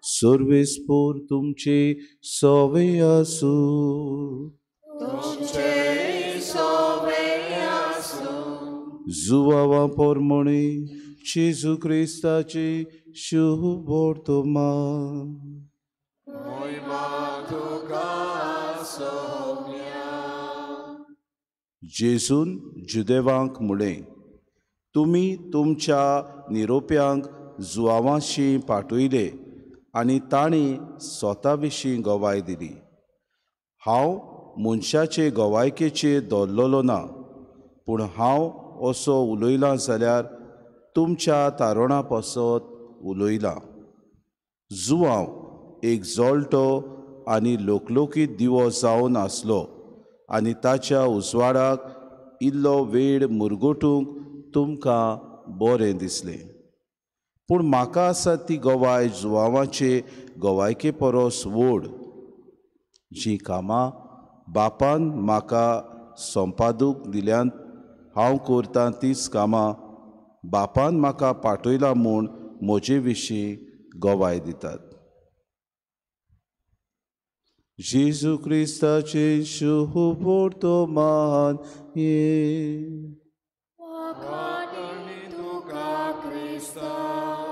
सर्वेस्पोर तुमचे सवे आसू. जुवावा पोरमोणी जेजू क्रिस्ताची शुभ वर्तमान. जेजून जुदेवांक म्हणलें, तुमी तुमच्या निरोप्यांक जुवावांशी पाठयले आनी तांणी स्वता विशीं गोवाय दिली. हांव मनशाचे गोवायकेचेर दवरलोलो ना, पूण हांव असो उलयलां जाल्यार तुमच्या तारुणा पासत उलयलां. जुवांव एक जोल्टो आनी लोकलोकीत दिवो जावन आसलो आनी ताच्या उजवाडाक इल्लो वेळ मुरगोटूंक तुमकां बरें दिसलें. पूण म्हाका आसा ती गोवाय जुवांवाचे गोवायके परस व्हड. जीं कामां बापान म्हाका संपादूंक दिल्यांत हांव करतां तींच कामां बापान म्हाका पाठयलां म्हूण म्हजे विशीं गोवाय दितात. जेजू क्रिस्ताचे शुभ वर्तमान वखाणी तुका क्रिस्ता.